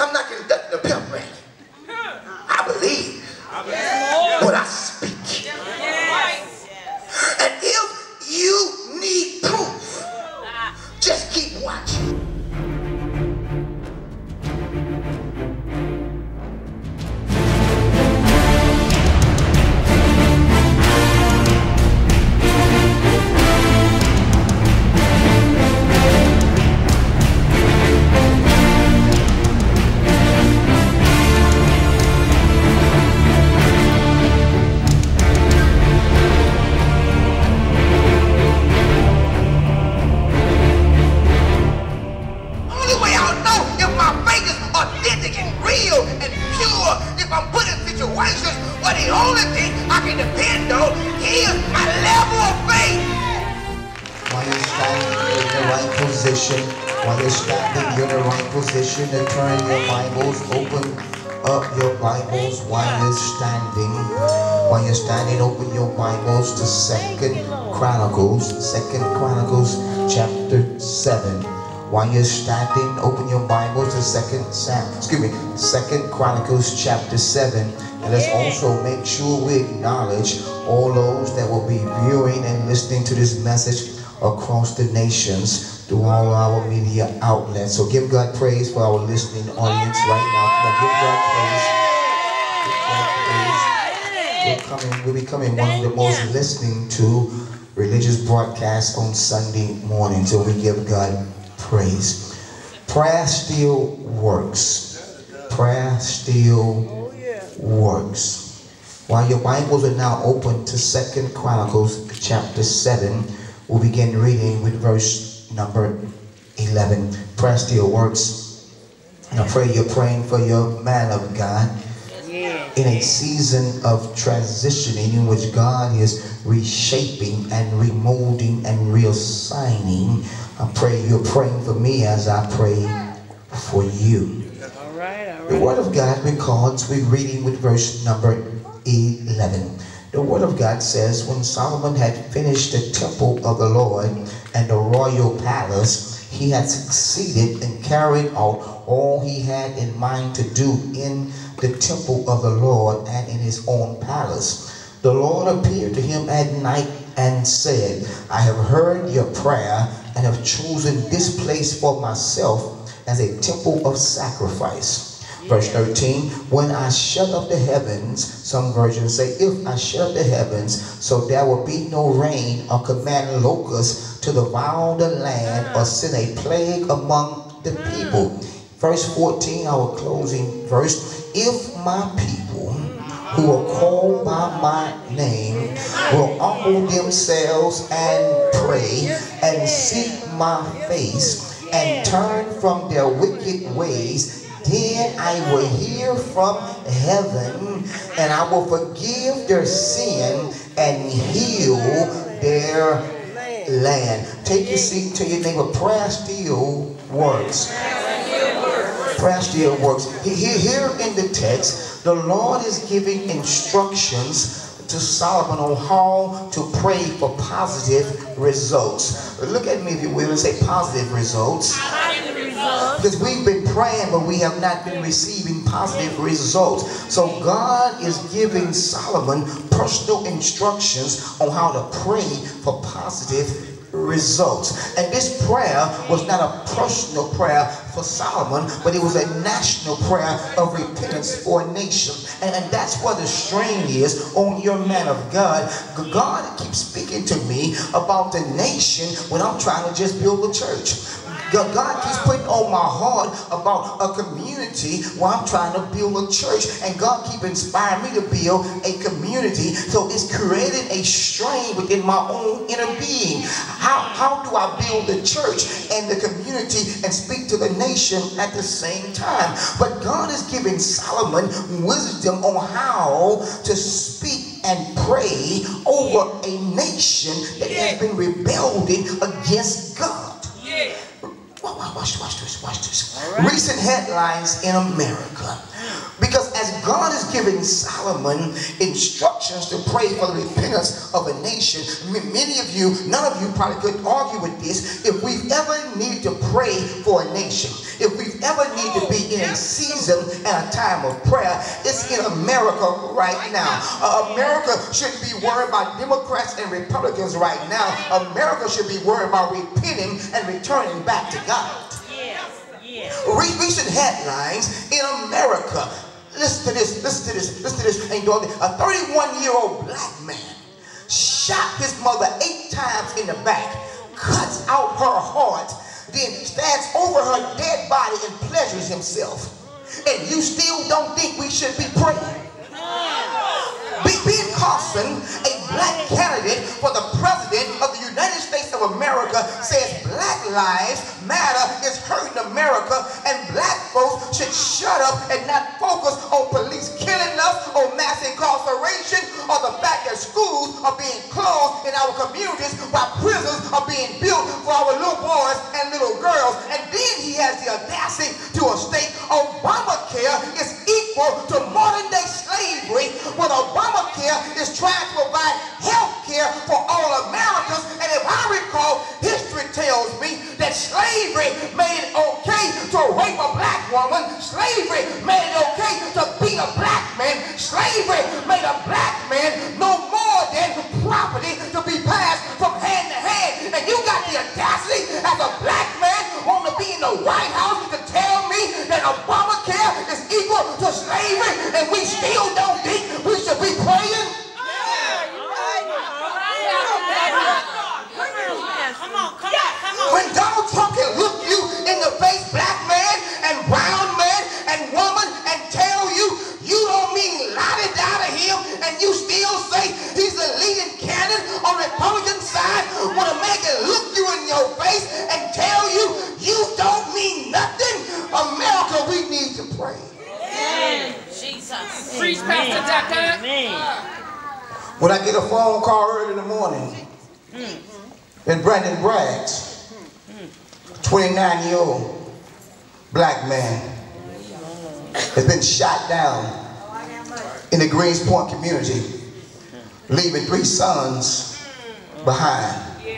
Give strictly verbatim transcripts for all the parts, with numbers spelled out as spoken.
I'm not conducting a pimp rally. I believe what I speak. And if you need proof, just keep watching. The only thing I can depend on is my level of faith. While you're standing in the right position, while you're standing in the right position, and turn your Bibles, open up your Bibles while you're standing. While you're standing, open your Bibles to Second Chronicles, Second Chronicles chapter seven. While you're standing, open your Bibles to Second Sam, excuse me, Second Chronicles chapter seven. And let's also make sure we acknowledge all those that will be viewing and listening to this message across the nations through all our media outlets. So give God praise for our listening audience right now. Come on, give God praise. Give God praise. We're coming, we're becoming one of the most listening to religious broadcasts on Sunday morning. So we give God praise. Prayer still works. Prayer still works. While your Bibles are now open to Second Chronicles chapter seven, we'll begin reading with verse number eleven. Prayer still works. And I pray you're praying for your man of God in a season of transitioning in which God is reshaping and remolding and reassigning. I pray you're praying for me as I pray for you. All right, all right. The Word of God records, we're reading with verse number eleven. The Word of God says, when Solomon had finished the temple of the Lord and the royal palace, he had succeeded in carrying out all he had in mind to do in the temple of the Lord and in his own palace. The Lord appeared to him at night and said, I have heard your prayer and have chosen this place for myself as a temple of sacrifice. Verse thirteen, when I shut up the heavens, some versions say, if I shut up the heavens, so there will be no rain, or command locusts to devour the land, or send a plague among the people. Verse fourteen, our closing verse, if my people who are called by my name will humble themselves and pray and seek my face and turn from their wicked ways, then I will hear from heaven and I will forgive their sin and heal their land. Take your seat, tell your neighbor, prayer still works. Prayer still works. Here in the text, the Lord is giving instructions to Solomon on how to pray for positive results. Look at me if you will and say positive results. Positive results. Because we've been praying but we have not been receiving positive results. So God is giving Solomon personal instructions on how to pray for positive results. And this prayer was not a personal prayer for Solomon, but it was a national prayer of repentance for a nation. And, and that's where the strain is on your man of God. God keeps speaking to me about the nation when I'm trying to just build a church. God keeps putting on my heart about a community where I'm trying to build a church, and God keeps inspiring me to build a community. So it's created a strain within my own inner being. How, how do I build the church and the community and speak to the nation at the same time? But God is giving Solomon wisdom on how to speak and pray over a nation that has been rebelling against God. Watch, watch this, watch this. Right. Recent headlines in America. Because as God is giving Solomon instructions to pray for the repentance of a nation. M- many of you, none of you probably could argue with this. If we've ever needed to pray for a nation, if we've ever needed to be in a season and a time of prayer, it's in America right now. Uh, America shouldn't be worried about Democrats and Republicans right now. America should be worried about repenting and returning back to God. Re- recent headlines in America. Listen to this, listen to this, listen to this. And a thirty-one-year-old black man shot his mother eight times in the back, cuts out her heart, then stands over her dead body and pleasures himself. And you still don't think we should be praying? Ben Carson, a black candidate for the president of the United States of America, says Black Lives Matter is hurting America and black folks should shut up and not focus on police killing us, or mass incarceration, or the fact that schools are being closed in our communities while prisons are being built for our little boys and little girls. And then he has the audacity to state Obamacare is equal to modern day slavery, when Obamacare is trying to provide health care for all Americans. And if I recall, history tells me that slavery made it okay to rape a black woman. Slavery made it okay to beat a black man. Slavery made a black man no more than property to be passed from hand to hand. And you got the audacity as a black man want to be in the White House to tell me that Obamacare is equal to slavery, and we still don't think we should be praying? Come on, come on, come on. When Donald Trump can look you in the face, black man and brown man and woman, and tell you you don't mean la-di-da to him, and you still say he's the leading candidate on the Republican side, when a man can look you in your face and tell you you don't mean nothing, America, we need to pray. Amen. Jesus. Preach, Pastor Doctor. When I get a phone call early in the morning, and Brandon Braggs, twenty-nine-year-old black man, has been shot down in the Greens Point community, leaving three sons behind,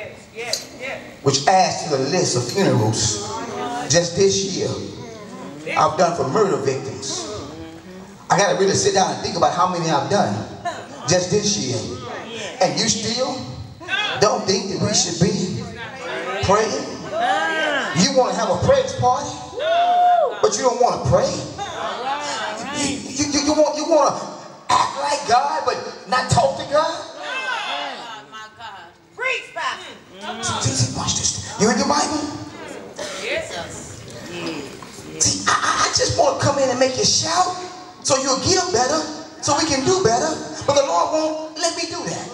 which adds to the list of funerals just this year I've done for murder victims. I got to really sit down and think about how many I've done just this year. And you still don't think that we should be praying? You want to have a praise party, but you don't want to pray? You, you, you, you, want, you want to act like God, but not talk to God? Oh, my God. Preach, Pastor. See, see, watch this. You in your Bible? Jesus. See, I, I just want to come in and make you shout so you'll get better, so we can do better. But the Lord won't let me do that.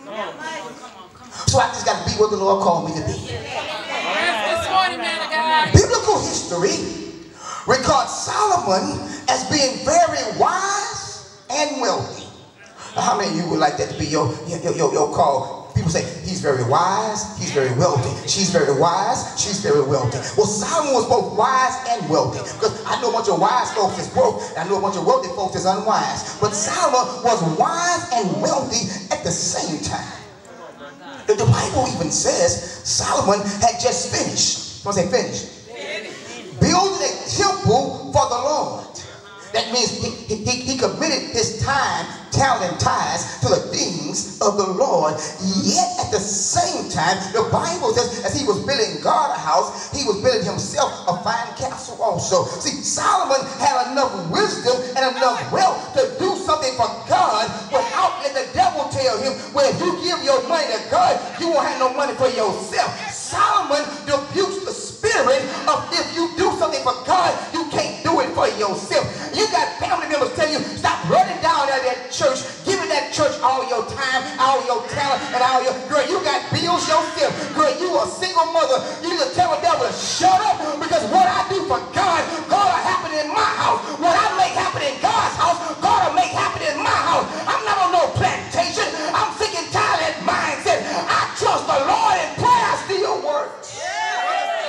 So I just got to be what the Lord called me to be. This morning, man of God. Biblical history records Solomon as being very wise and wealthy. Now, how many of you would like that to be your, your, your, your call? People say, he's very wise, he's very wealthy. She's very wise, she's very wealthy. Well, Solomon was both wise and wealthy. Because I know a bunch of wise folks is broke, and I know a bunch of wealthy folks is unwise. But Solomon was wise and wealthy at the same time. The Bible even says Solomon had just finished. Don't say finished. Building a temple for the Lord. That means he, he, he committed his time, talent, and ties to the things of the Lord. Yet at the same time, the Bible says as he was building God a house, he was building himself a fine castle also. See, Solomon had enough wisdom and enough wealth to do something for God without letting the devil tell him, well, if you give your money to God, you won't have no money for yourself. Solomon rebukes the spirit of if you do something for God, you can't do it for yourself. You got family members tell you, stop running down at that church, giving that church all your time, all your talent, and all your, girl, you got bills yourself. Girl, you a single mother. You need to tell the devil to shut up, because what I do for God, God will happen in my house. What I make happen in God's house, God will make happen in my house. I'm not on no plantation. I'm sick and tired of that mindset. I trust the Lord, and prayer still works.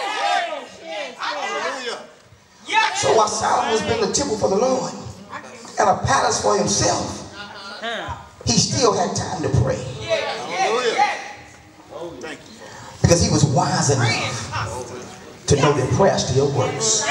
So while Solomon was building a temple for the Lord, and a palace for himself, he still had time to pray. Because he was wise enough to know that prayer still works.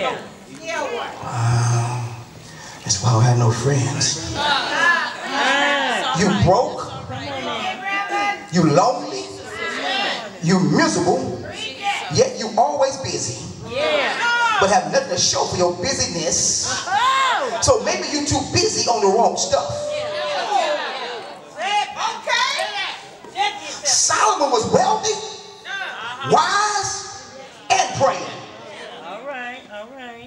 Wow. That's why I don't have no friends. You broke, you lonely, you miserable, yet you always busy. But have nothing to show for your busyness. So maybe you're too busy on the wrong stuff. Solomon was wealthy, wise, and praying. All right, all right.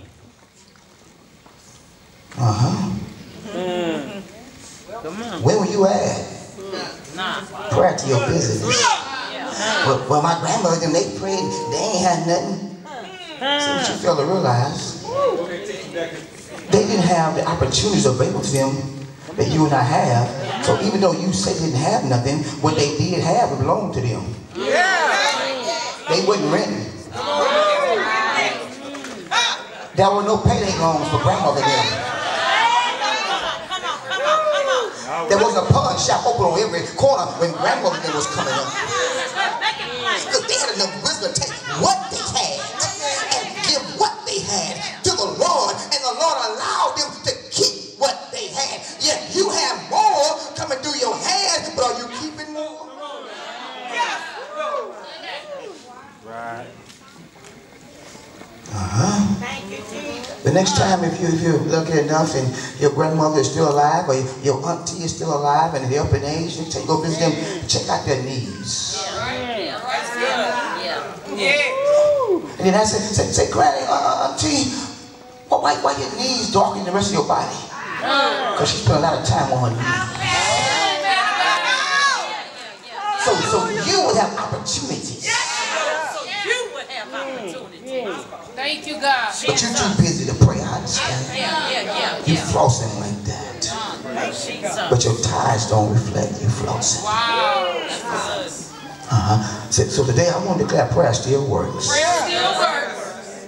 Uh-huh. Mm. Come on. Where were you at? Nah. Prior to your business. Well, well, my grandmother, them, they prayed, they ain't had nothing. So what you fail to realize, they didn't have the opportunities available to them that you and I have. So even though you say they didn't have nothing, what they did have belonged to them. They wasn't renting. There were no payday loans for grandmother them. There wasn't a pawn shop open on every corner when grandmother them was coming up. Because they had enough wisdom to take what they had and give what they had to the Lord, and the Lord allowed them to keep what they had. Yet you have more coming through your hands, but are you keeping more? Right. Uh-huh. The next time, if you if you're lucky enough and your grandmother is still alive, or your auntie is still alive and they're up in age, you take, go visit them, check out their knees. And then I say, say, say Granny, uh, auntie, why, why your knees darker than the rest of your body? Because she spent a lot of time on her knees. So, so you would have opportunities. Thank you, God. But you're too busy to pray, I understand. Yeah, yeah, yeah. You're flossing like that. But your tithes don't reflect you flossing. Wow. Uh-huh. So, so today I want to declare prayer still works. Prayer still works.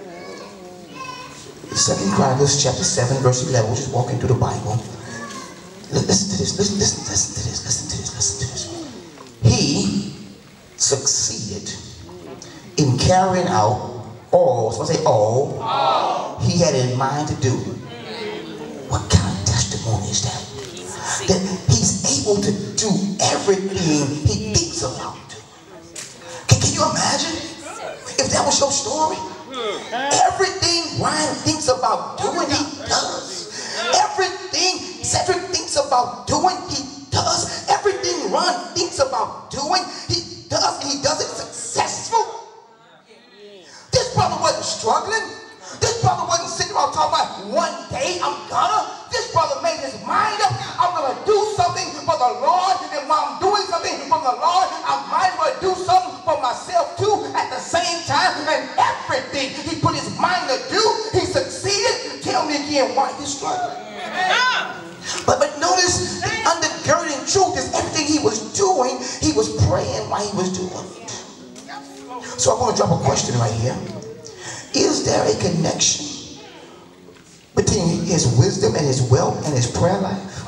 Second Chronicles chapter seven, verse eleven. We're just walking through the Bible. Listen to this. Listen, listen, listen to this. Listen to this. Listen to this. He succeeded in carrying out all, so I say all, all, he had in mind to do. What kind of testimony is that? That he's able to do everything he thinks about doing. Can, can you imagine if that was your story? Everything Ryan thinks about doing, he does. Everything Cedric thinks about doing, he does. Everything Ron thinks about doing, he does, and he does it successful. This brother wasn't struggling. This brother wasn't sitting around talking about one day I'm gonna. This brother made his mind up. I'm gonna do something for the Lord, and while I'm doing something for the Lord, I might as well do something for myself too at the same time. And everything he put his mind to do, he succeeded. Tell me again why he's struggling. But but notice the undergirding truth is everything he was doing, he was praying while he was doing it. So I'm going to drop a question right here. Is there a connection between his wisdom and his wealth and his prayer life?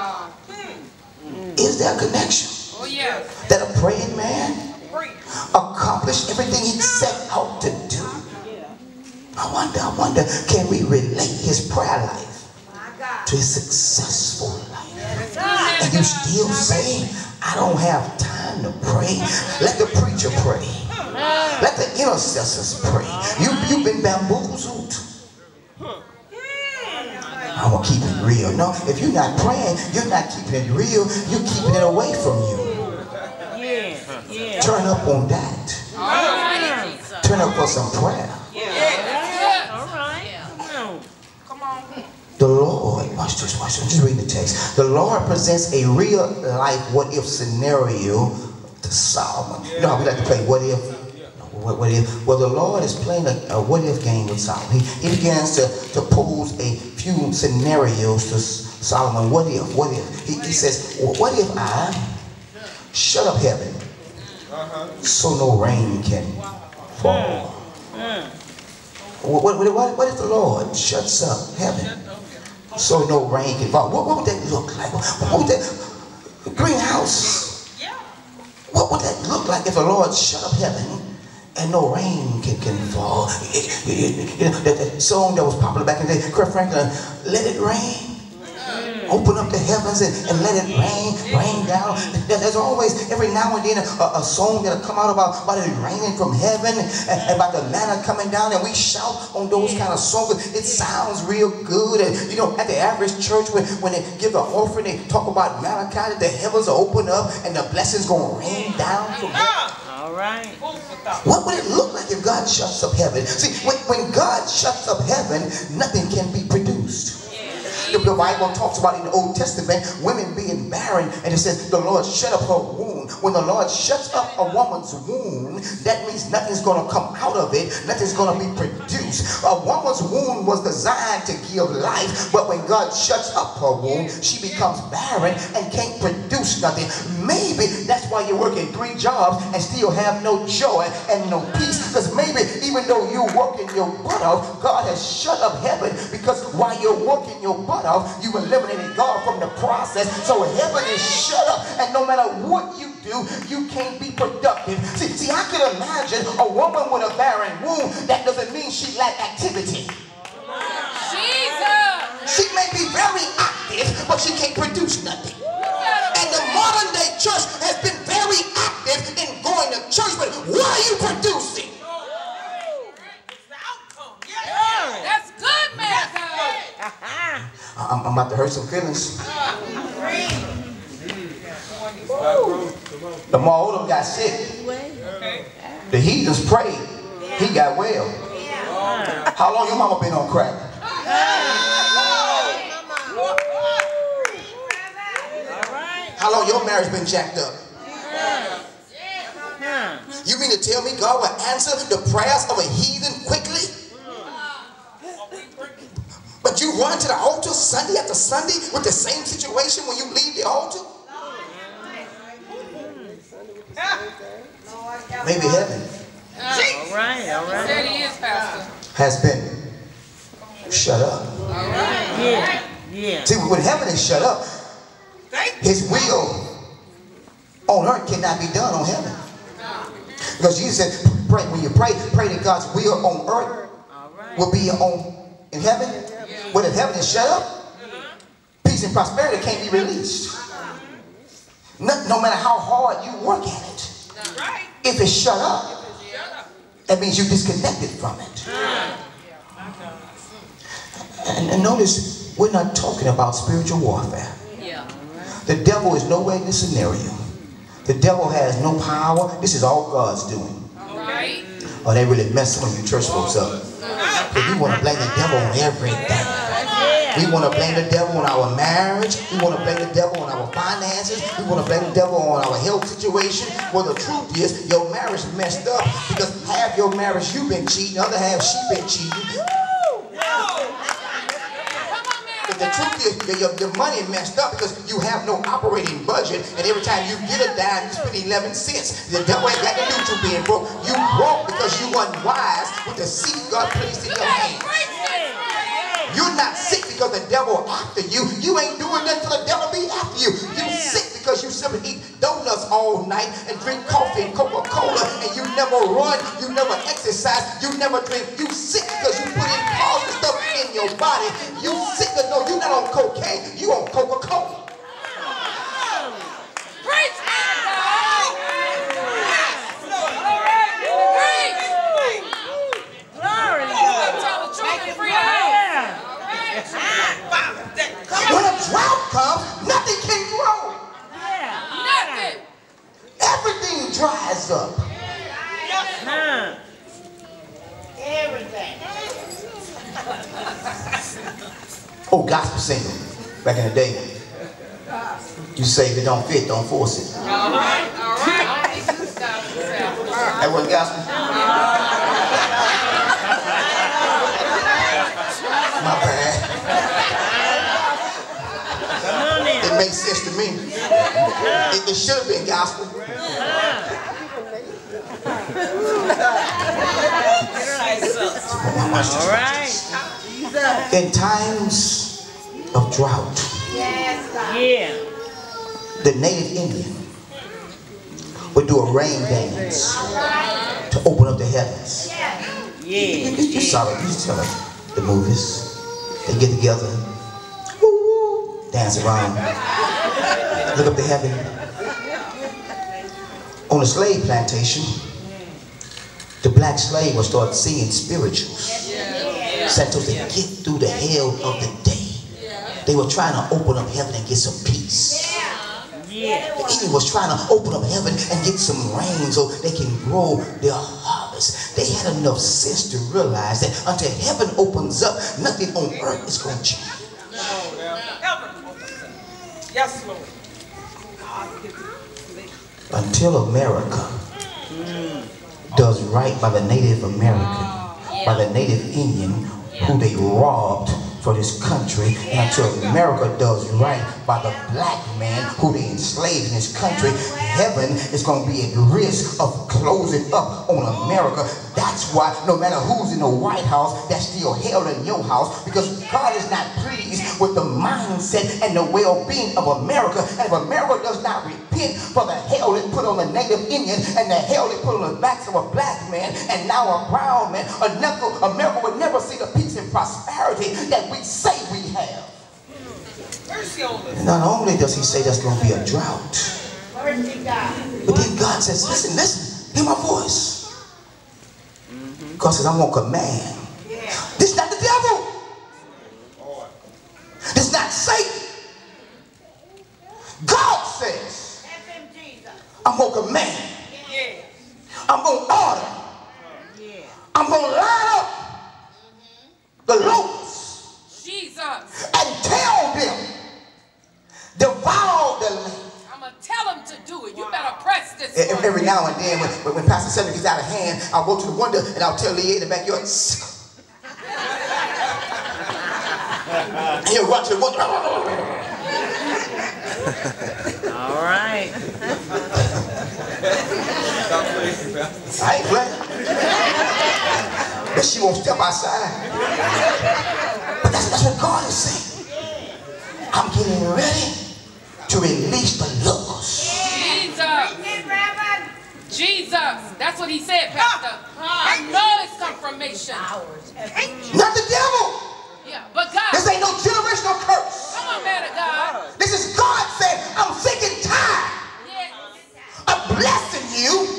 Is there a connection? Oh, yeah. That a praying man accomplished everything he set out to do? I wonder, I wonder, can we relate his prayer life to his successful life? And you still say, I don't have time to pray. Let the preacher pray. Let the intercessors pray. You, you've been bamboozled. I'm going to keep it real. No, if you're not praying, you're not keeping it real. You're keeping it away from you. Yeah, yeah. Turn up on that. Turn up for some prayer. All right. Come on. The Lord, watch this, watch this. I'm just reading the text. The Lord presents a real life what if scenario to Solomon. You know how we like to play what if? What, what if? Well, the Lord is playing a, a what if game with Solomon. He, he begins to, to pose a few scenarios to Solomon. What if? What if? He, he says, well, what if I shut up heaven so no rain can fall? What, what, what, what if the Lord shuts up heaven so no rain can fall. What, what would that look like? What, what would that greenhouse? What would that look like if the Lord shut up heaven and no rain can, can fall? It, it, it, that, that song that was popular back in the day, Kirk Franklin, Let It Rain. Open up the heavens and, and let it rain, rain down. There's always, every now and then, a, a song that'll come out about, about it raining from heaven, and about the manna coming down, and we shout on those kind of songs. It sounds real good. And you know, at the average church, when, when they give the offering, they talk about Malachi, that the heavens are open up and the blessings gonna rain down from heaven. All right. What would it look like if God shuts up heaven? See, when, when God shuts up heaven, nothing can be produced. The, the Bible talks about in the Old Testament women being barren, and it says the Lord shut up her womb. When the Lord shuts up a woman's womb, that means nothing's going to come out of it. Nothing's going to be produced. A woman's womb was designed to give life, but when God shuts up her womb, she becomes barren and can't produce nothing. Maybe that's why you're working three jobs and still have no joy and no peace, because maybe even though you're working your butt off, God has shut up heaven, because while you're working your butt off, you eliminated God from the process. So heaven is shut up, and no matter what you do, you can't be productive. See, see, I can imagine a woman with a barren womb. That doesn't mean she lacked activity. Jesus! She may be very active, but she can't produce nothing. And the modern day church has been very active in going to church, but what are you producing? That's good, man. I'm, I'm about to hurt some feelings. The more Odom got sick, the heathens prayed. He got well. How long your mama been on crack? How long your marriage been jacked up? You mean to tell me God will answer the prayers of a heathen quickly? But you run to the altar Sunday after Sunday with the same situation when you leave the altar? Maybe heaven All right, all right. Said he is, Pastor. has been shut up. Yeah, yeah. See, when heaven is shut up, his will on earth cannot be done on heaven. Because Jesus said, pray, when you pray, pray that God's will on earth will be on in heaven. But if heaven is shut up, peace and prosperity can't be released. No, no matter how hard you work at it. If it's shut up, that means you're disconnected from it. And, and notice, we're not talking about spiritual warfare. The devil is nowhere in this scenario. The devil has no power. This is all God's doing. Oh, they really messed some of you church folks up. Because we want to blame the devil on everything. We want to blame the devil on our marriage. We want to blame the devil on our finances. We want to blame the devil on our health situation. Well, the truth is, your marriage messed up because half your marriage you've been cheating, the other half she been cheating. But the truth is, your, your money messed up because you have no operating budget, and every time you get a dime, you spend eleven cents. The devil ain't got to do to being broke. You broke because you unwise with the seed God placed in your hand. You're not sick because the devil after you. You ain't doing nothing till the devil be after you. You're sick because you simply eat donuts all night and drink coffee and Coca-Cola, and you never run, you never exercise, you never drink. You sick because you put in positive stuff in your body. You sick because no, you're not on cocaine, you on Coca-Cola. When a drought comes, nothing can grow. Nothing. Everything dries up. Huh. Oh, gospel singer back in the day. You say if it don't fit, don't force it. All right, all right. That wasn't gospel? My bad. It makes sense to me. It, it should have been gospel. All right. In times of drought. Yeah. The native Indian would do a rain dance to open up the heavens. You, Yeah. you, you saw it. You saw it. The movies. They get together, woo, dance around, look up to heaven. On a slave plantation, the black slave would start singing spirituals. Santos to get through the hell of the day. They were trying to open up heaven and get some peace. Yeah. The Indian was trying to open up heaven and get some rain so they can grow their harvest. They had enough sense to realize that until heaven opens up, nothing on earth is going to change. Yes, Lord. Until America does right by the Native American, by the Native Indian who they robbed for this country, and until America does right by the black man who they enslaved in this country, heaven is going to be at risk of closing up on America. That's why no matter who's in the White House, that's still hell in your house, because God is not pleased with the mindset and the well-being of America. And if America does not repent for the hell it put on the native Indian and the hell it put on the backs of a black man and now a brown man, America would never see the peace and prosperity that we say we have. And not only does he say there's going to be a drought, but then God says, listen, listen, hear my voice. God says, I'm going to command. This is not the devil. This is not Satan. God says, I'm going to command. I'm going to order. I'm going to line up the locusts Jesus. and tell them, devour the land. I'm going to tell him to do it. You better press this Every, one. every now and then, when, when Pastor Cedric gets out of hand, I'll go to the window and I'll tell Leah in the backyard, and he'll run to the window. All right. I ain't playing. But she won't step outside. But that's, that's what God is saying. I'm getting ready to release the locusts. Jesus. Jesus. That's what he said, Pastor. I know it's confirmation. Not the devil. Yeah, but God. This ain't no generational curse. Come on, man of God. This is God saying, I'm sick and tired Yes. of blessing you.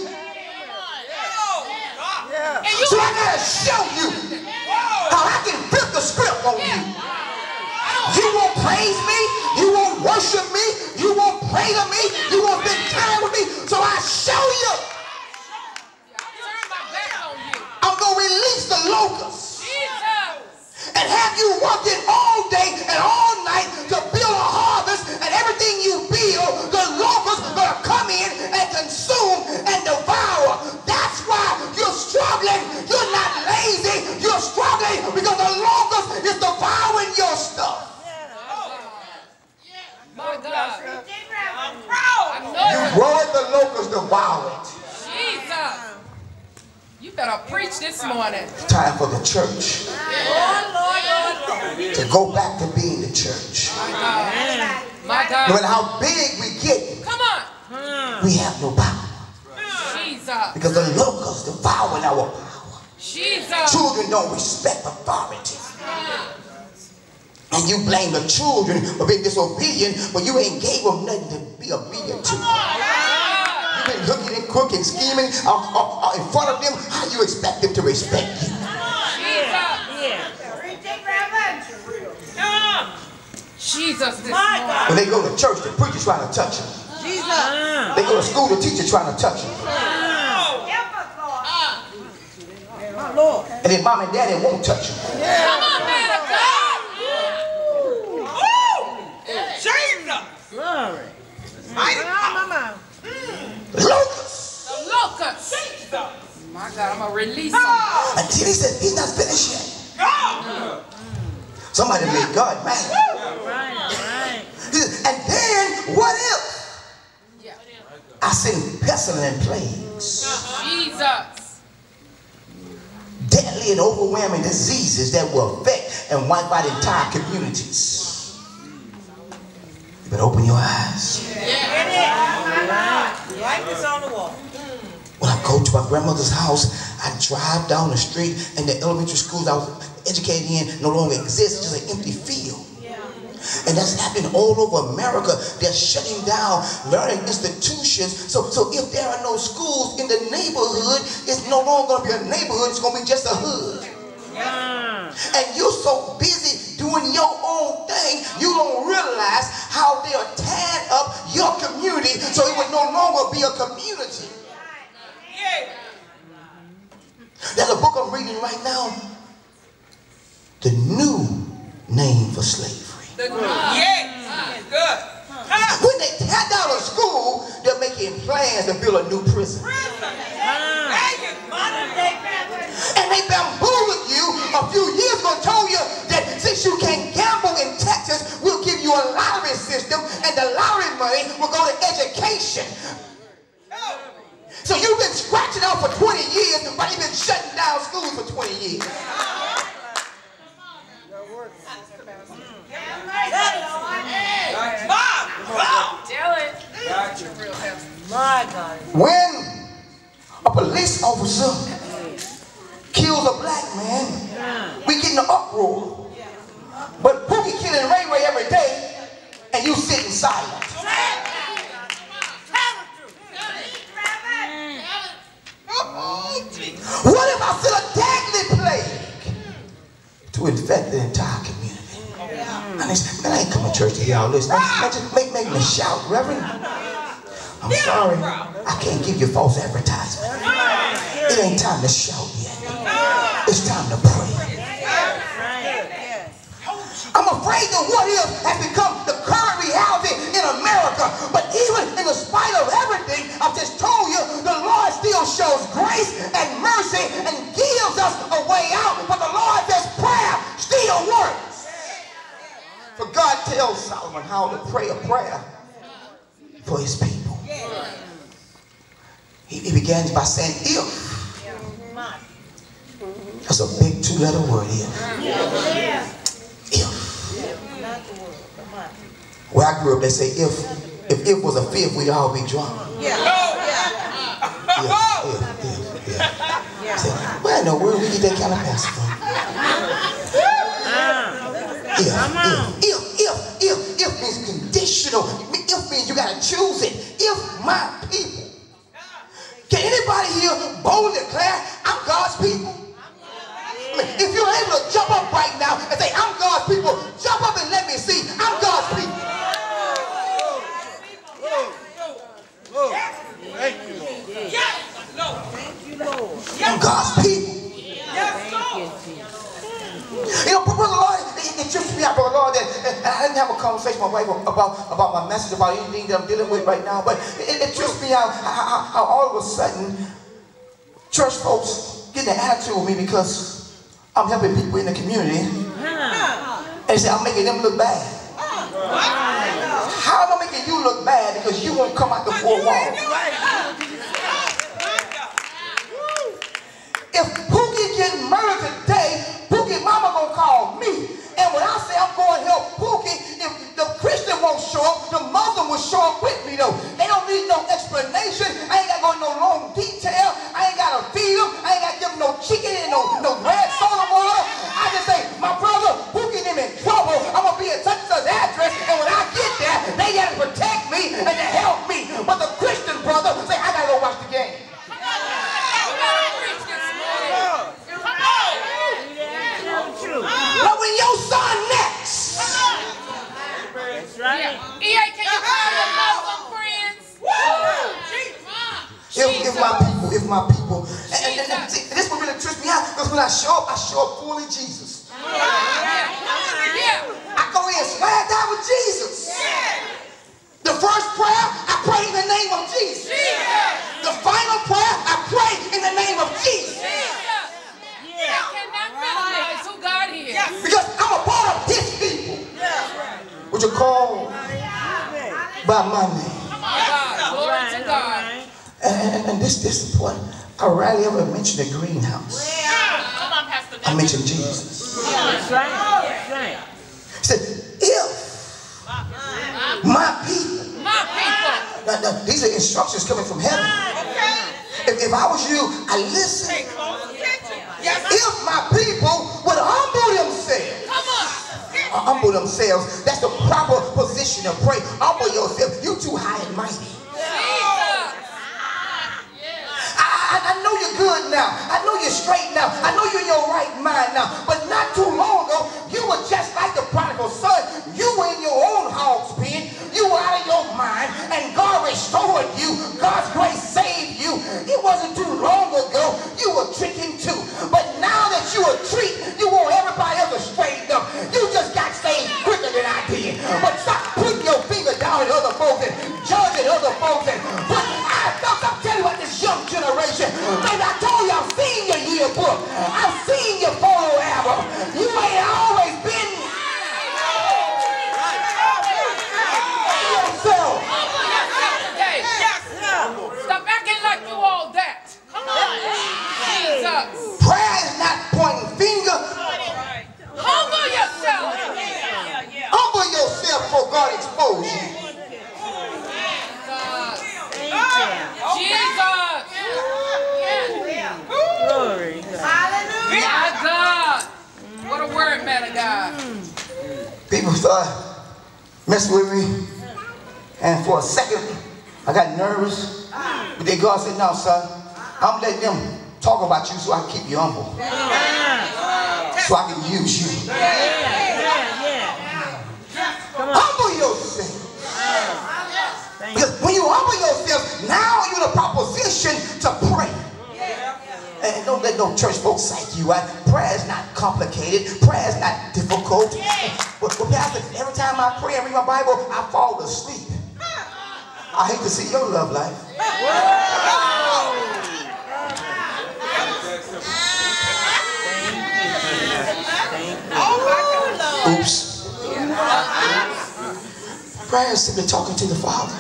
And you So I gotta show you how I can flip the script on you. You won't praise me, you won't worship me, you won't pray to me, you won't spend time with me, so I show you. turn my back on you. I'm gonna release the locusts Jesus. and have you working all day and all night to build a harvest, and everything you build, the locusts gonna come in and consume and devour. That's why you're struggling. You're not lazy. You're struggling because the locust is devouring your stuff. My God. I You know word the locust devour it. Jesus. You better preach this morning. It's time for the church to go back to being the church. My God. My No God. matter how big we get, Come on. we have no power Jesus. because the locusts devouring our power. Jesus. Children don't respect authority. And you blame the children for being disobedient, but you ain't gave them nothing to be obedient to. You've been hooking and crooking, scheming uh, uh, uh, in front of them. How do you expect them to respect you? Jesus this My morning. God. When they go to church, the preacher trying to touch them. Uh, They go to school, the teacher trying to touch them. And then mom and daddy won't touch them. Come on, man of God. glory. The locusts. The locust. My God, I'm going to release them. Until he said, he's not finished yet. Somebody made God mad. All right, all right. He said, and then, what if Yeah. I send pestilent plagues, Jesus. deadly and overwhelming diseases that will affect and wipe out entire communities? But open your eyes. Like this on the wall. When I go to my grandmother's house, I drive down the street and the elementary schools I was educated in no longer exist. It's just an empty field. And that's happening all over America. They're shutting down learning institutions. So, so if there are no schools in the neighborhood, it's no longer going to be a neighborhood. It's going to be just a hood. Yeah. And you're so busy doing your own thing, you don't realize how they are tearing up your community so it would no longer be a community. There's a book I'm reading right now. The new name for slavery. Yeah, good. When they tear down a school, they're making plans to build a new prison. And they bamboozled you a few years ago, told you that since you can't gamble in Texas, we'll give you a lottery system, and the lottery money will go to education. So you've been scratching out for twenty years, but you've been shutting down schools for twenty years. My God. When a police officer kills a black man, we get in an uproar. But Pookie killing Ray Ray every day, and you sit in silence. What if I send a deadly plague to infect the entire community? Man, I ain't coming to church to hear all this. Man, man, just make, make me shout, Reverend. I'm sorry, I can't give you false advertisement. It ain't time to shout yet. It's time to pray. I'm afraid that what if has become the current reality in America. But even in the spite of everything I've just told you, the Lord still shows grace and mercy and gives us a way out. But the Lord says prayer still works. For God tells Solomon how to pray a prayer for his people. He, he begins by saying if. That's a big two-letter word here. If. Where I grew up, they say if if if was a fifth, we'd all be drunk. Yeah. If, if, if, if. Say, where in the world we get that kind of pastor from? If, if, if, if, if means conditional. If means you gotta choose it. If my people. Can anybody here boldly declare, I'm God's people? I mean, if you're able to jump up right now and say, I'm God's people, jump up and let me see, I'm God's people. Thank you, Lord. Yes, Lord. Thank you, Lord. I'm God's people. Yes, Lord. You know, Brother Lord, it, it trips me out, Brother Lord, that and I didn't have a conversation with my wife about, about my message, about anything that I'm dealing with right now, but it, it trips me out how, how, how all of a sudden church folks get an attitude with me because I'm helping people in the community, and they say I'm making them look bad. How am I making you look bad because you won't come out the four walls? If Pookie gets murdered today, Pookie mama gonna call me. And when I say I'm going to help Pookie, if the Christian won't show up, the Muslim will show up with me though. They don't need no explanation. I ain't got to go into no long detail. I ain't got to feed them. I ain't got to give them no chicken and no, no red soda water. I just say, my brother, Pookie them in trouble. I'm going to be at such and such address. And when I get there, they got to protect me and to help me. But the Christian brother say, I got to go watch the game. But when your son next, That's right. E A, can you call your Muslim friends? if, if my people, if my people, and, and, and, and see, this one really trips me out because when I show up, I show up fully Jesus. Yeah. I go in swagged out with Jesus. The first prayer, I pray in the name of Jesus. The final prayer, I pray in the name of Jesus. Because I'm a part of his people, which are called by my name. Glory to God. And, and, and this, this is important. I rarely ever mention the greenhouse. I mention Jesus. That's right. That's right. He said, if My people. My people. Now, now, these are instructions coming from heaven. If, if I was you, I listen. If my people would humble themselves. Come on. Uh, humble themselves. That's the proper position to pray. Humble yourself. You too high and mighty. I, I know you're good now. I know you're straight now. I know you're in your right mind now. But not too long ago, you were just like the prodigal son. You were in your own hog's pen. You were out of your mind. And God restored you. God's grace saved you. It wasn't too long ago. You were tricking too. But now that you are treat, you want everybody else to straighten up. You just got saved quicker than I did. But stop putting your finger down at other folks and judging other folks. And but I don't I'm telling you about this young generation. Baby, I told you I've seen your yearbook. I've seen your photo album. You ain't always been yourself. Hey, stop acting like you all that. Come on. Jesus. Prayer is not pointing finger. Humble yourself. Humble yourself before God expose you. Jesus. Glory. My God. What a word, man of God. People started messing with me, and for a second, I got nervous. But then God said, "No, son, I'm letting them talk about you so I can keep you humble, so I can use you. Humble yourself." Because when you humble yourself, now you're in a proposition to pray. And don't let no church folks psych you out. Prayer is not complicated. Prayer is not difficult. But, but Pastor, every time I pray and read my Bible, I fall asleep. I hate to see your love life. Oops. Prayer is simply talking to the Father.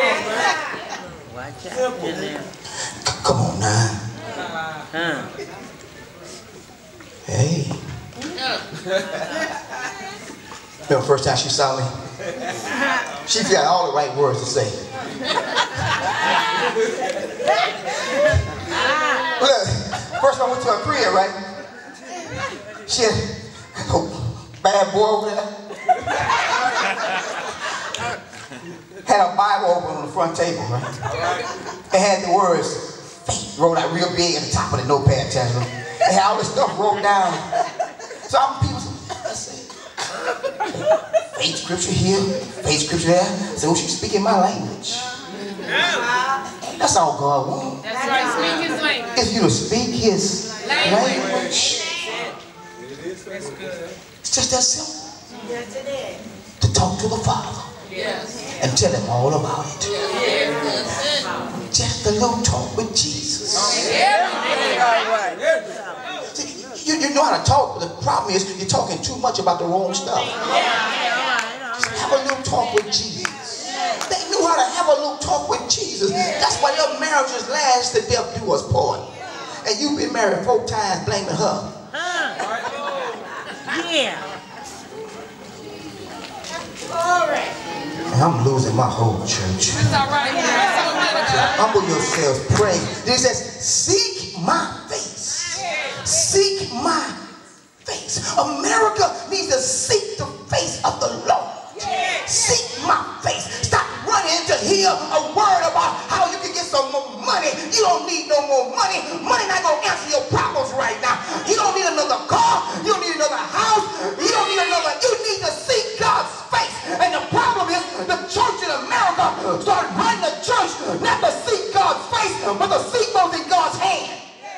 Watch out. Come on now. Huh. Hey. Remember the first time she saw me? She got all the right words to say. Look, first time I went to her crib, right? She had a bad boy over there. Had a Bible open on the front table, right? It had the words faith wrote out real big at the top of the notepad, Tesla. It had all this stuff wrote down. So I'm people say, faith scripture here, faith scripture there. So oh, she's speaking my language. That's all God wants. That's right. Speak his language. Is you to speak his language. Language. It's just that simple. To talk to the Father. Yes. And tell him all about it. Yes. Just a little talk with Jesus. See, you, you know how to talk, but the problem is you're talking too much about the wrong stuff. Just have a little talk with Jesus. They knew how to have a little talk with Jesus. That's why their marriages last till death do us part. And you've been married four times blaming her. Yeah. I'm losing my whole church. It's all right. Humble yourselves, pray. It says, seek my face. Seek my face. America needs to seek the face of the Lord. Seek my face. Stop running to hear a word about how you can get some more money. You don't need no more money. Money not going to answer your problems right now. You don't need another car. You don't need another house. You don't need another. You need to seek God's face. And the problem is the church in America started running the church not to seek God's face, but to seek what's in God's hand.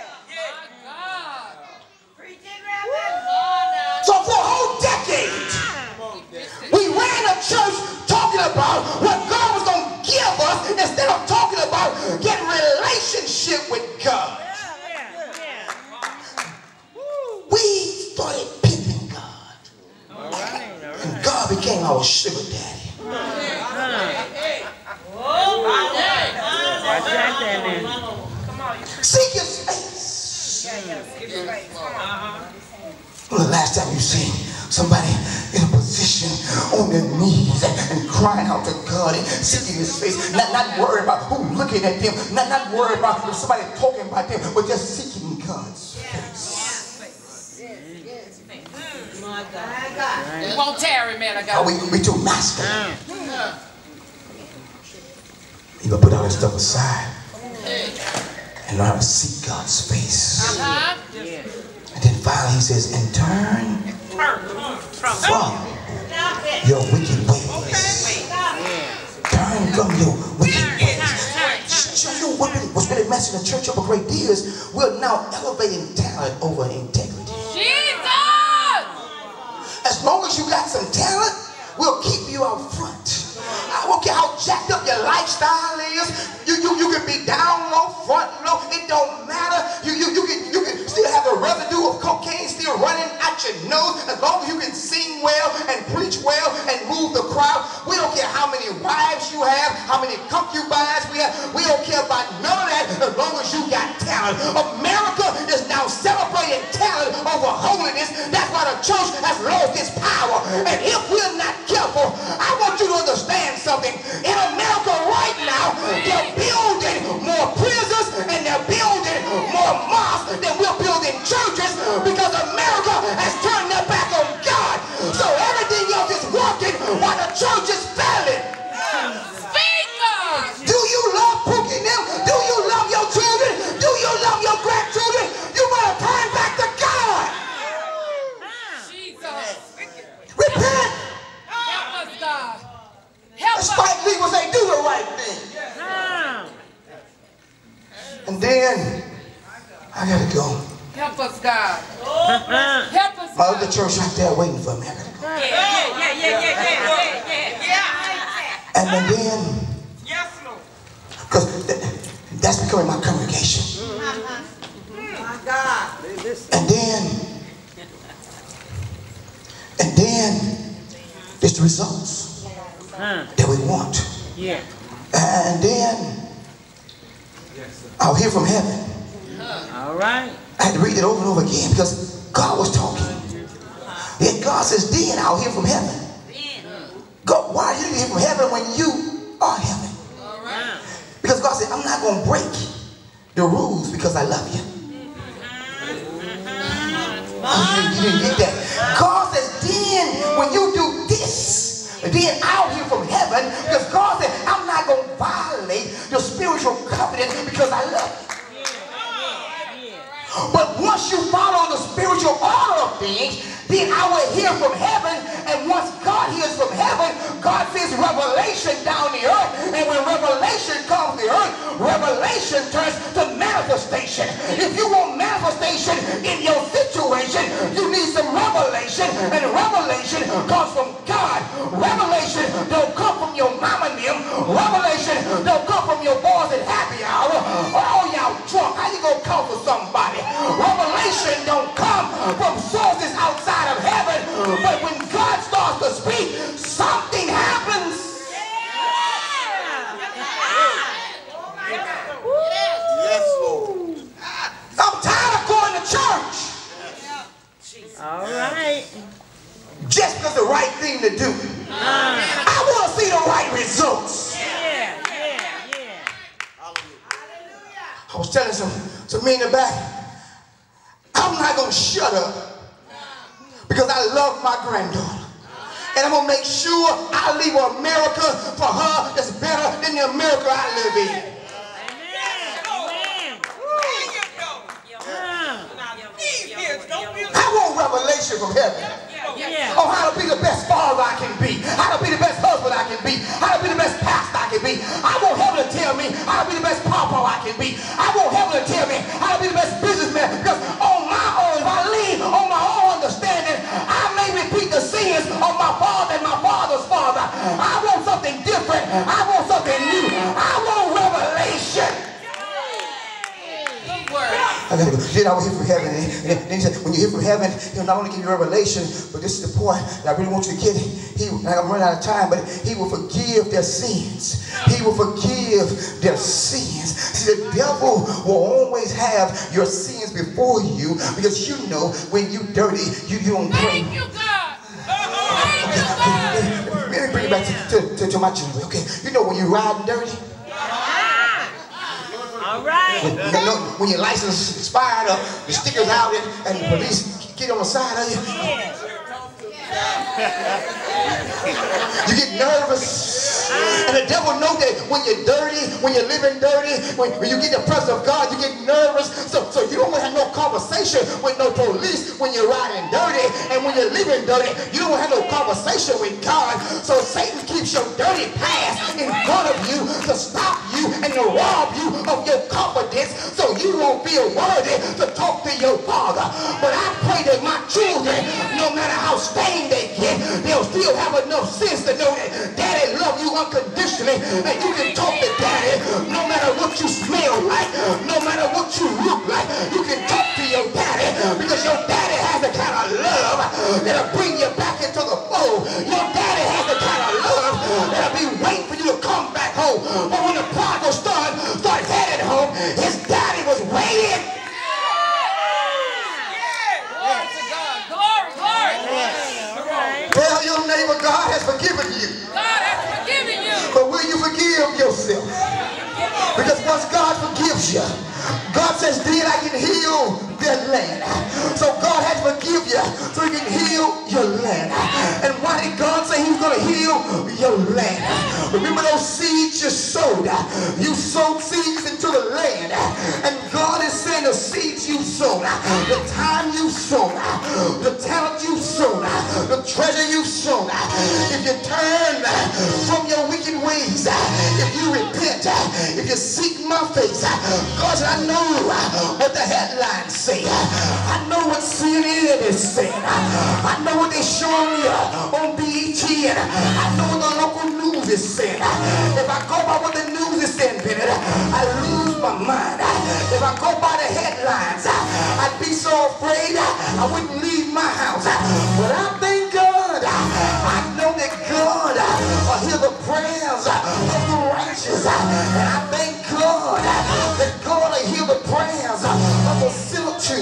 So for a whole decade, we ran a church talking about what God was going to give us instead of talking about getting relationship with God. We started pimping God. And God became our sugar daddy. Seek his face. When the last time you seen somebody in a position on their knees and, and crying out to God and seeking his face, not, not worried about who looking at them, not, not worried about if somebody talking about them, but just seeking God's face. My God. You won't tarry, man. I got Oh, we, we too masculine. You gotta put all that stuff aside and learn how to seek God's face. Uh-huh. And then finally he says, and turn from your wicked ways. Turn from your wicked ways. You know what really, what's really messing the church up a great deal is we're now elevating talent over integrity. Jesus! As long as you got some talent, we'll keep you out front. I don't care how jacked up your lifestyle is. You, you, you can be down low, front low. It don't matter. You, you, you, can, you can still have a residue of cocaine still running out your nose. As long as you can sing well and preach well and move the crowd. We don't care how many wives you have, how many concubines we have. We don't care about none of that as long as you got talent. America is now celebrating talent over holiness. That's why the church has lost its power. And if we're not careful, I want you to understand something. In America right now, they're building more prisons and they're building more mosques than we're building churches because America has turned their back on God. So everything else is working while the church is failing. Speak, God! Do you love Pookie them? Do you love your children? Do you love your grandchildren? You better turn back to God. Jesus! Repent. Help us, God! Help us! Spike Lee will say, do the right thing. And then I gotta go. Help us, God! Help us, My God! other church right there waiting for me. I gotta go. Yeah, yeah, yeah, yeah, yeah, yeah, yeah, yeah. And then, Yes, Lord! because th that's becoming my congregation. My God. And then, and then, it's the results that we want. Yeah. And then, I'll hear from heaven. All right. I had to read it over and over again because God was talking. Yet God says, then I'll hear from heaven. God, why do you hear from heaven when you are heaven? Because God said, I'm not going to break the rules because I love you. Oh, you, you didn't get that. God says, then when you do this, then I'll hear from heaven because God said, I'm not going to violate the spiritual covenant because I love you. But once you follow the spiritual order of things, then I will hear from heaven. And once God hears from heaven, God sends revelation down the earth. And when revelation comes to the earth, revelation turns to manifestation. If you want manifestation in your situation, you need some revelation. And revelation comes from God. Revelation don't come from your mama and them. Revelation don't come from your boys at happy hour. Oh, y'all drunk. How you gonna come for somebody? Revelation don't come from sources outside of heaven, but when God starts to speak, something happens. Yes, Lord. I'm tired of going to church All right. just because the right thing to do. I want to see the right results. Yeah, yeah, yeah. I was telling some, some men in the back, I'm not going to shut up because I love my granddaughter. And I'm going to make sure I leave America for her that's better than the America I live in. I want revelation from heaven Yeah. on how to be the best father I can be, how to be the best husband I can be, how to be the best pastor I can be. I want heaven to tell me how to be the best papa I can be. I want heaven to tell me how to be the best businessman, because on my own, if I lean on my own understanding, I may repeat the sins of my father and my father's father. I want something different. I want something new. I want revelation. I gotta go. Then I will hear from heaven. And then, then he said, when you hear from heaven, he'll not only give you revelation, but this is the point that I really want you to get. He, I'm running out of time, but he will forgive their sins. He will forgive their sins. See, the devil will always have your sins before you because you know when you dirty, you, you don't pray. Thank you, God! Thank you, God! bring it back to, to, to, to my jewelry, okay? You know when you're riding dirty? All right. When, you know, when your license expired or the sticker's out and, and the police get on the side of you. You get nervous. And the devil knows that when you're dirty, when you're living dirty, when, when you get the presence of God, you get nervous. So, so you don't want to have no conversation with no police when you're riding dirty. And when you're living dirty, you don't want to have no conversation with God. So Satan keeps your dirty past in front of you to stop you and to rob you of your confidence so you won't feel worthy to talk to your Father. But I pray that my children, no matter how stained they get, they'll still have enough sense to know that Daddy loves you unconditionally, and you can talk to Daddy no matter what you smell like, no matter what you look like. You can talk to your Daddy because your Daddy has the kind of love that'll bring you back into the fold. Your Daddy has the kind of love that'll be waiting for you to come back home. But when the prodigal son started headed home, his daddy was waiting. Glory to God. Glory, glory. Tell your neighbor, God has forgiven you. God has forgiven you. But will you forgive yourself? Because once God forgives you, God says, then I can heal their land. So God has forgiven you so he can heal your land. And why did God say he was going to heal your land? Remember those seeds you sowed. You sowed seeds into the land. And God is saying the seeds you sowed, the time you sowed, the talent you sowed, the treasure you sowed. If you turn from your wicked ways, if you repent, if you seek my face, God said, I know what the headlines say. I know what C N N is saying. I know what they're showing you on B E T. And I know what the local news is saying. If I go by what the news is saying, Bennett, I lose my mind. If I go by the headlines, I'd be so afraid I wouldn't leave my house. But I thank God. I know that God will hear the prayers of the righteous. And I thank God that God will hear the prayers of the sinner too.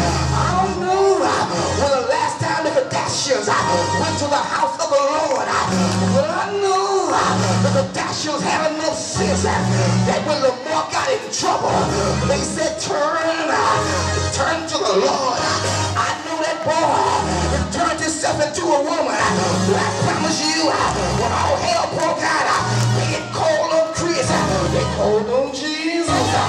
I don't know when the last time the Kardashians went to the house of the Lord, but I know the Kardashians had enough sense that when Lamar got in trouble, they said, turn, turn to the Lord. I know that boy turned himself into a woman. But I promise you, when all hell broke out, they get cold on Chris, they cold on Jesus.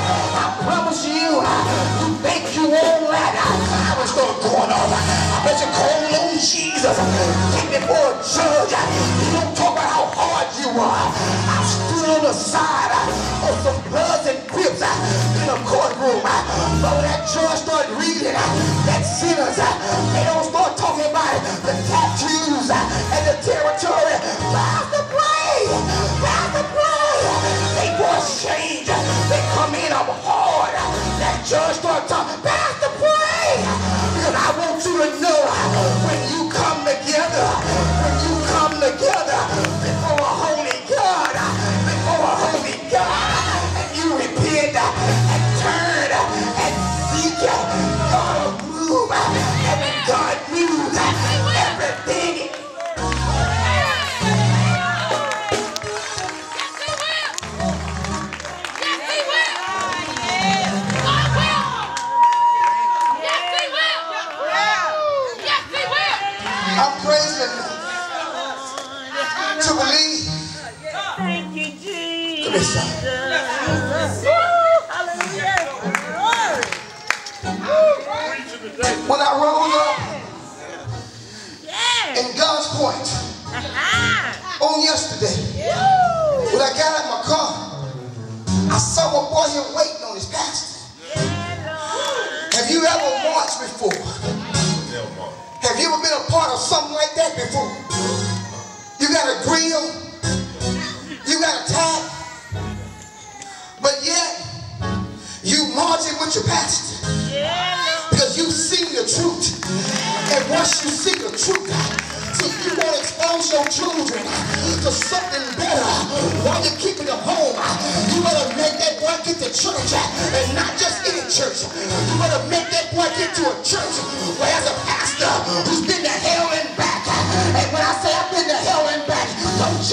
I promise you, you think you won't let I would start going on. I bet you cold on Jesus. Take me for a judge. You don't talk about how hard you are. I stood on the side of some bloods and grips in a courtroom. So that judge started reading that sinners, they don't start talking about the tattoos and the territory. Pastor Play! Pastor Play! They voice change. They come in up hard. That judge started talking, Pastor Play! Because I want you to know when you come together, when you come together before a holy God, before a holy God, and you repent and turn and seek, God will move. And when God moves, everything. I'm praising to believe. Thank you, Jesus. Come here, son. Hallelujah. When I rose up Yeah. in God's point Ah. on yesterday, when I got out of my car, I saw a boy here waiting on his pastor. Have you ever marched before? Have you ever been a part of something like that before? You got a grill, you got a tag, but yet you marching with your pastor because you see the truth. And once you see the truth, see, you want to expose your children to something better while you're keeping them home. You better make that boy get to church, and not just any church. You better make that boy get to a church where there's a pastor who's been to hell and back. And when I say I've been to hell and back, don't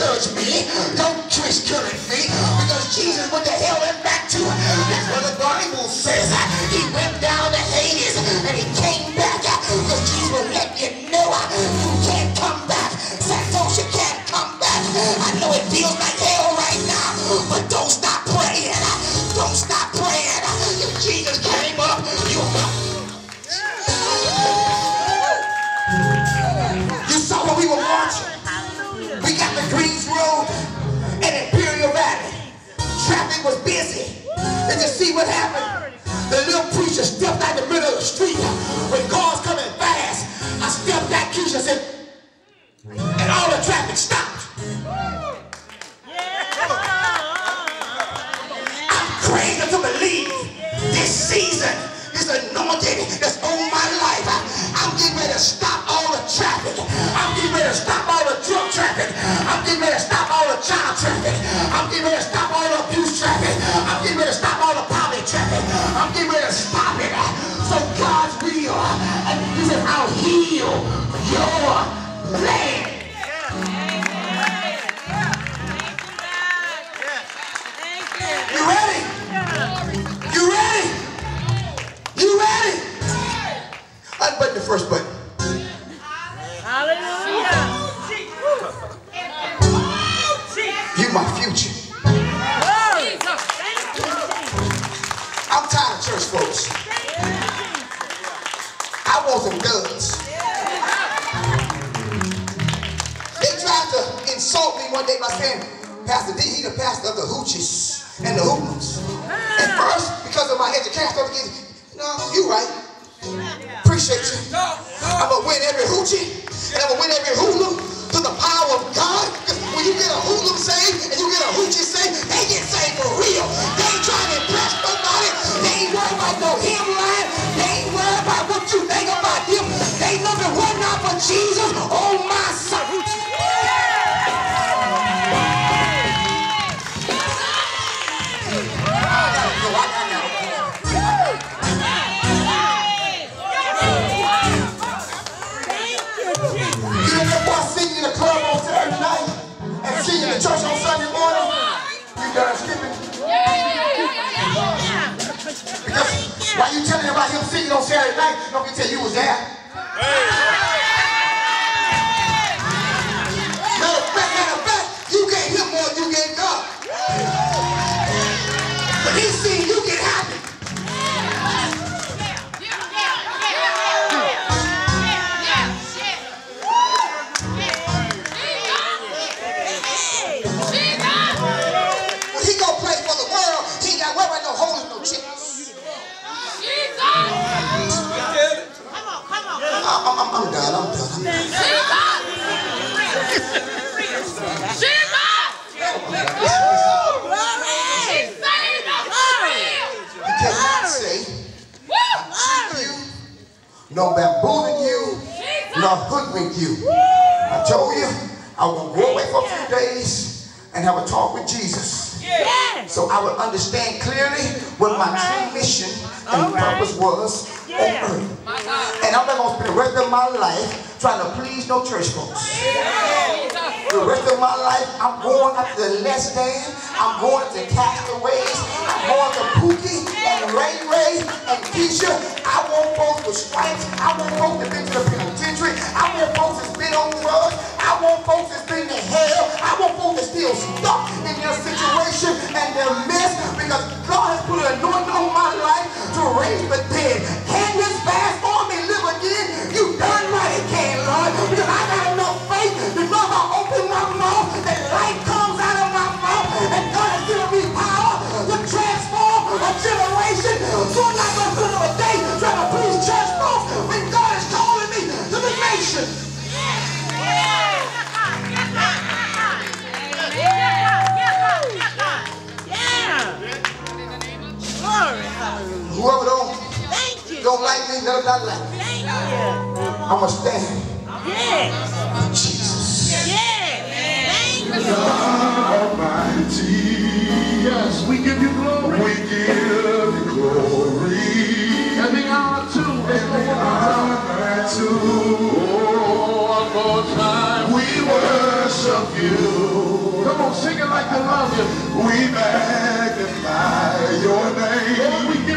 feels like hell right now, but don't stop praying. Don't stop praying. If Jesus came up, you You saw when we were marching. We got the Greens Road and Imperial Valley. Traffic was busy. And you see what happened? The little preacher stepped out in the middle of the street with cars coming fast. I stepped out, Keisha said, and all the traffic stopped. I'm crazy to believe this season is anointed that's on my life. I'm getting ready to stop all the traffic. I'm getting ready to stop all the drug traffic. I'm getting ready to stop all the child traffic. I'm getting ready to stop all the abuse traffic. I'm getting ready to stop all the poverty traffic. I'm getting ready to stop it. So God's will, and He said, I'll heal your land. You ready? You ready? You ready? Unbutton the first button. Hallelujah. You my future. I'm tired of church folks. I want some guns. They tried to insult me one day by saying, Pastor D, he the pastor of the hoochies and the hoodlums. At first, because of my education, I started getting, no, you right. Appreciate you. I'm going to win every hoochie and I'm going to win every hoodlum to the power of God. Because when you get a hoodlum saved and you get a hoochie saved, they get saved for real. They ain't trying to impress nobody. They ain't worried about no hymn line. They ain't worried about what you think about them. They number one now for Jesus on my side. In the club on Saturday night and sing in the church on Sunday morning, you gotta skip it. Because while you telling about him singing on Saturday night, don't you tell you was there. Matter of fact, matter of fact, you gave him more than you gave God. But he seen you get happy. I'm, I'm, I'm done, I'm done, I'm done. You cannot say, I'm cheating you, nor bambooling you, nor hoodwink you. I told you I will go away for a few days and have a talk with Jesus. So I would understand clearly what my true mission and purpose was on earth. And I'm not going to spend the rest of my life trying to please no church folks. The rest of my life, I'm going after the less than. I'm going to Castaways. I'm going to Pookie and Ray Ray and Keisha. I want folks with stripes. I want folks that's been to the penitentiary. I want folks that's been on drugs. I want folks that's been to hell. I want folks that's still stuck in their situation and their mess, because God has put an anointing on my life to raise the dead. Can this fast for me live again? You done right, it can, Lord. Because I got enough faith to know if I open my mouth, that life comes out of my mouth, and God has given me power to transform a generation. So I'm not going to put up a day trying to please church folks when God is calling me to the nation. Whoever don't, don't like me, let them not like me. I'm going to stand. Yeah. Jesus. Yeah. Thank you. Almighty, yes, we give you glory. We give you glory. And the honor too. And the honor too. Oh, one more time. We worship you. Come on, sing it like you love you. We magnify your name. Lord, we